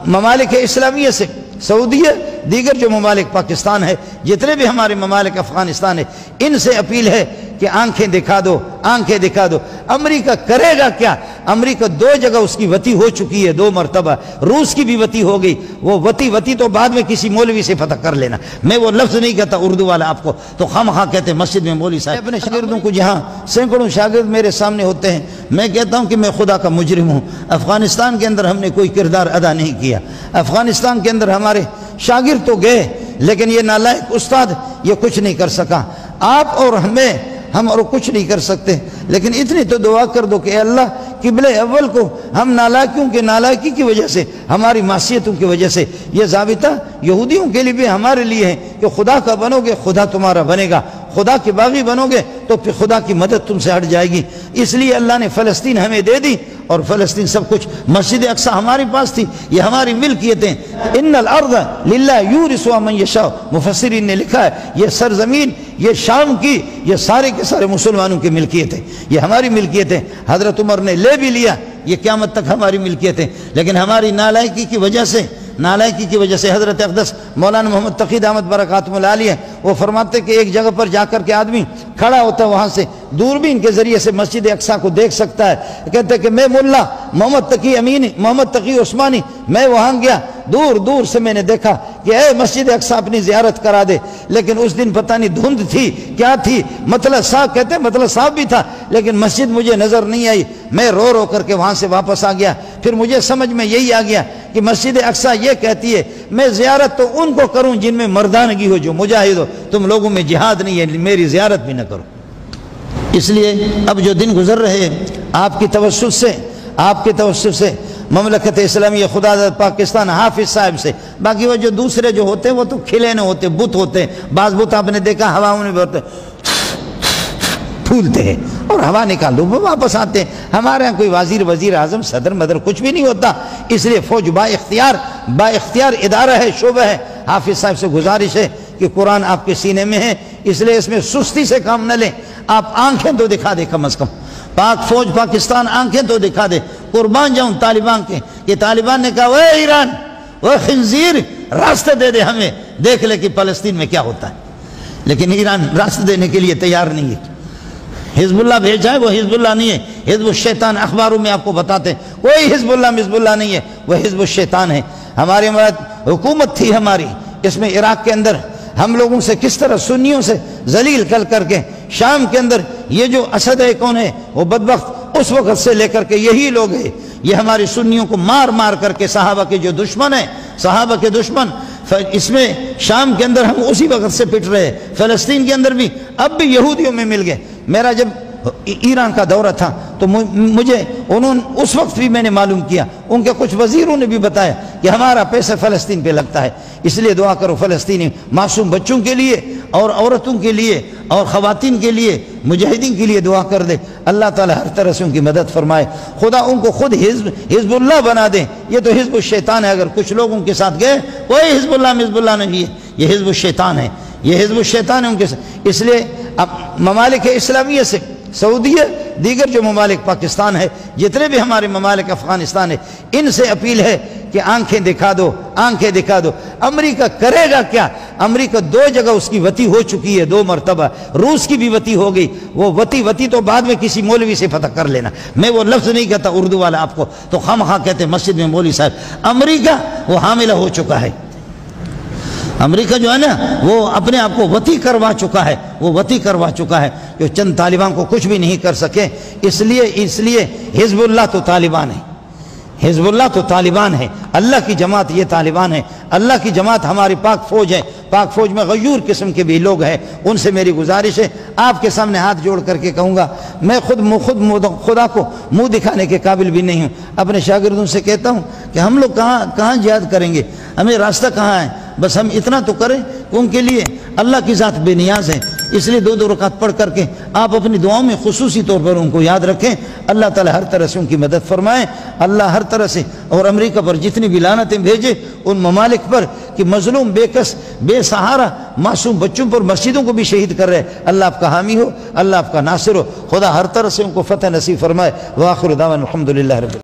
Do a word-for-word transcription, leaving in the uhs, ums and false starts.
ممالک اسلامیہ سے سعودیہ، دیگر جو ممالک پاکستان ہے، جتنے بھی ہمارے ممالک افغانستان ہے، ان سے اپیل ہے کہ آنکھیں دکھا دو، آنکھیں دکھا دو۔ امریکہ کرے گا کیا؟ امریکہ دو جگہ اس کی وتی ہو چکی ہے، دو مرتبہ روس کی بھی وتی ہو گئی۔ وہ وتی وتی تو بعد میں کسی مولوی سے فتح کر لینا، میں وہ لفظ نہیں کہتا اردو والا آپ کو، تو خام خواہ کہتے ہیں مسجد میں مولوی صاحب اپنے شاگردوں کو، جہاں سینکڑوں شاگرد میرے سامنے ہوتے ہیں، میں کہتا ہوں کہ میں خدا کا مجرم ہوں۔ افغانستان کے اندر ہم نے کوئی کردار ادا نہیں کیا، افغانستان کے اندر ہمارے شاگرد تو گئے، لیکن یہ نالائق استاد یہ کچھ نہیں کر سکا۔ آپ اور ہمیں ہم اور کچھ نہیں کر سکتے، لیکن اتنی تو دعا کر دو کہ اے اللہ قبلہ اول کو ہم نالائکیوں کے نالائکی کی وجہ سے، ہماری معصیتوں کی وجہ سے، یہ ضابطہ یہودیوں کے لیے بھی ہمارے لیے ہے کہ خدا کا بنو گے خدا تمہارا بنے گا، خدا کے باغی بنو گے تو پھر خدا کی مدد تم سے ہٹ جائے گی۔ اس لیے اللہ نے فلسطین ہمیں دے دی، اور فلسطین سب کچھ، مسجد اقصی ہمارے پاس تھی، یہ ہماری ملکیتیں۔ ان الارض للہ یورثها من یشاء، مفسرین نے لکھا ہے یہ سرزمین، یہ شام کی، یہ سارے کے سارے مسلمانوں کی ملکیت ہے، یہ ہماری ملکیت ہے۔ حضرت عمر نے لے بھی لیا، یہ قیامت تک ہماری ملکیت ہے، لیکن ہماری نالائکی کی وجہ سے نالائکی کی وجہ سے حضرت اقدس مولانا محمد تقی دامت برکاتہم العالیہ وہ فرماتے کہ ایک جگہ پر جا کر کے آدمی کھڑا ہوتا ہے، وہاں سے دوربین کے ذریعے سے مسجد اقصی کو دیکھ سکتا ہے۔ کہتے ہیں کہ میں ملا محمد تقی امینی، محمد تقی عثمانی، میں وہاں گیا، دور دور سے میں نے دیکھا کہ اے مسجد اقصی اپنی زیارت کرا دے، لیکن اس دن پتہ نہیں دھند تھی کیا تھی، مطلب صاف، کہتے ہیں مطلب صاف بھی تھا، لیکن مسجد مجھے نظر نہیں آئی، میں رو رو کر کے وہاں سے واپس آ گیا۔ پھر مجھے سمجھ میں یہی آ گیا کہ مسجد اقصی یہ کہتی ہے میں زیارت تو ان کو کروں جن میں مردانگی ہو، جو مجاہد ہو، تم لوگوں میں جہاد نہیں ہے، میری زیارت بھی نہ کرو۔ اس لیے اب جو دن گزر رہے ہیں آپ کی توسط سے، آپ کے توسط سے، مملکت اسلامیہ خدا پاکستان حافظ صاحب سے، باقی وہ جو دوسرے جو ہوتے ہیں وہ تو کھلے نہ ہوتے، بت ہوتے ہیں، بعض بت آپ نے دیکھا ہواؤں میں ہوتے پھولتے ہیں اور ہوا نکال دو وہ واپس آتے ہیں۔ ہمارے ہاں کوئی وزیر وزیر اعظم صدر مدر کچھ بھی نہیں ہوتا، اس لیے فوج با اختیار با اختیار ادارہ ہے، شعبہ ہے۔ حافظ صاحب سے گزارش ہے کہ قرآن آپ کے سینے میں ہے، اس لیے اس میں سستی سے کام نہ لیں، آپ آنکھیں تو دکھا دے کم از کم، پاک فوج پاکستان آنکھیں تو دکھا دے۔ قربان جاؤں طالبان کے، کہ طالبان نے کہا وہ ایران، وہ خنزیر راستہ دے دے ہمیں، دیکھ لے کہ فلسطین میں کیا ہوتا ہے، لیکن ایران راستہ دینے کے لیے تیار نہیں ہے۔ حزب اللہ بھیجا ہے، وہ حزب اللہ نہیں ہے، حزب الشیطان، اخباروں میں آپ کو بتاتے ہیں کوئی حزب اللہ حزب اللہ نہیں ہے، وہ حزب الشیطان ہے۔ ہماری حکومت تھی ہماری، اس میں عراق کے اندر ہم لوگوں سے کس طرح سنیوں سے ذلیل کر کر کے، شام کے اندر یہ جو اسد ہے کون ہے، وہ بدبخت اس وقت سے لے کر کے یہی لوگ ہیں، یہ ہماری سنیوں کو مار مار کر کے، صحابہ کے جو دشمن ہیں، صحابہ کے دشمن، اس میں شام کے اندر ہم اسی وقت سے پٹ رہے ہیں، فلسطین کے اندر بھی اب بھی یہودیوں میں مل گئے۔ میرا جب ایران کا دورہ تھا تو مجھے انہوں نے اس وقت بھی میں نے معلوم کیا، ان کے کچھ وزیروں نے بھی بتایا کہ ہمارا پیسہ فلسطین پہ لگتا ہے، اس لیے دعا کرو فلسطینی معصوم بچوں کے لیے اور عورتوں کے لیے اور خواتین کے لیے، مجاہدین کے لیے دعا کر دے، اللہ تعالی ہر طرح سے ان کی مدد فرمائے، خدا ان کو خود حزب حزب اللہ بنا دے۔ یہ تو حزب الشیطان ہے، اگر کچھ لوگ ان کے ساتھ گئے، کوئی حزب اللہ حزب اللہ نہیں ہے، یہ حزب الشیطان ہے، یہ حزب الشیطان ہے ان کے ساتھ۔ اس لیے اب ممالک اسلامیہ سے سعودیہ، دیگر جو ممالک پاکستان ہے، جتنے بھی ہمارے ممالک افغانستان ہے، ان سے اپیل ہے کہ آنکھیں دکھا دو، آنکھیں دکھا دو۔ امریکہ کرے گا کیا؟ امریکہ دو جگہ اس کی وتی ہو چکی ہے، دو مرتبہ روس کی بھی وتی ہو گئی، وہ وتی وتی تو بعد میں کسی مولوی سے فتح کر لینا، میں وہ لفظ نہیں کہتا اردو والا آپ کو، تو خام خواہ کہتے ہیں مسجد میں مولوی صاحب۔ امریکہ وہ حاملہ ہو چکا ہے، امریکہ جو ہے نا وہ اپنے آپ کو وتی کروا چکا ہے، وہ وتی کروا چکا ہے، جو چند طالبان کو کچھ بھی نہیں کر سکے۔ اس لیے اس لیے حزب اللہ تو طالبان ہے، حزب اللہ تو طالبان ہے، اللہ کی جماعت یہ طالبان ہے، اللہ کی جماعت ہماری پاک فوج ہے، پاک فوج میں غیور قسم کے بھی لوگ ہیں۔ ان سے میری گزارش ہے، آپ کے سامنے ہاتھ جوڑ کر کے کہوں گا، میں خود خود خدا کو منہ دکھانے کے قابل بھی نہیں ہوں، اپنے شاگردوں سے کہتا ہوں کہ ہم لوگ کہاں کہاں جہاد کریں گے، ہمیں راستہ کہاں ہے، بس ہم اتنا تو کریں کہ ان کے لیے اللہ کی ذات بے نیاز ہے، اس لیے دو دو رکعت پڑھ کر کے آپ اپنی دعاؤں میں خصوصی طور پر ان کو یاد رکھیں، اللہ تعالی ہر طرح سے ان کی مدد فرمائے، اللہ ہر طرح سے، اور امریکہ پر جتنی بھی لعنتیں بھیجے ان ممالک پر کہ مظلوم بے کس بے سہارا معصوم بچوں پر مسجدوں کو بھی شہید کر رہے، اللہ آپ کا حامی ہو، اللہ آپ کا ناصر ہو، خدا ہر طرح سے ان کو فتح نصیب فرمائے۔ وآخر دعوانا الحمدللہ رب